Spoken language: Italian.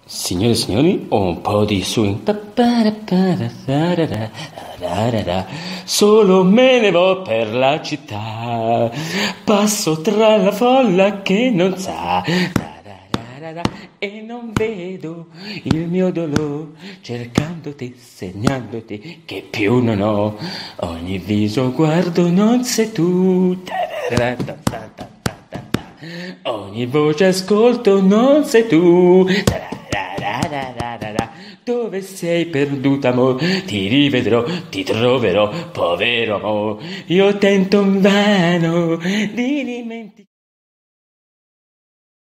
Signore e signori, un po' di swing. Solo me ne vo per la città. Passo tra la folla che non sa. E non vedo il mio dolore, cercandoti, segnandoti, che più non ho. Ogni viso guardo, non sei tu. Ogni voce ascolto, non sei tu. Dove sei perduta, amor? Ti rivedrò, ti troverò, povero amor. Io tento invano di dimenticare.